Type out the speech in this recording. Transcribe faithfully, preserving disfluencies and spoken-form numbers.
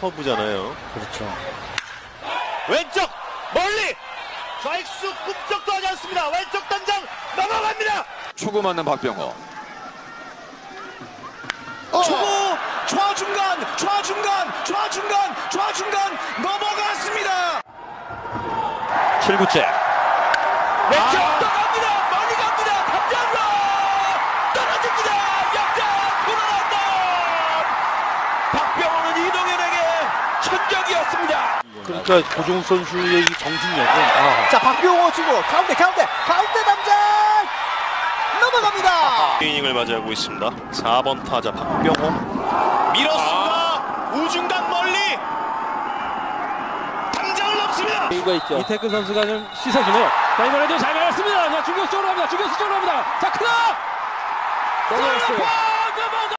커브잖아요. 그렇죠. 왼쪽 멀리 좌익수 꿈쩍도 하지 않습니다. 왼쪽 단장 넘어갑니다. 초구 맞는 박병호. 어. 초구 좌중간 좌중간 좌중간 좌중간 넘어갔습니다. 칠 구째 왼쪽 아. 떠갑니다. 멀리 갑니다. 담장으로 떨어집니다. 역전 돌아간다. 박병호는 이동현에게 천적이었습니다. 그러니까 고종욱 선수의 이 정신력은 아. 자, 박병호 치고 가운데 가운데 가운데 담장 넘어갑니다. 이닝을 맞이하고 있습니다. 사 번 타자 박병호 밀었습니다. 아. 우중간 멀리 담장을 넘습니다. 이유가 있죠. 이태근 선수가 좀 씻어주네요. 자, 이번에도 잘 맞았습니다. 자, 중격수 쪽으로 갑니다. 중격수 쪽으로 갑니다. 자, 크다! 넘어갔어요. 넘어가!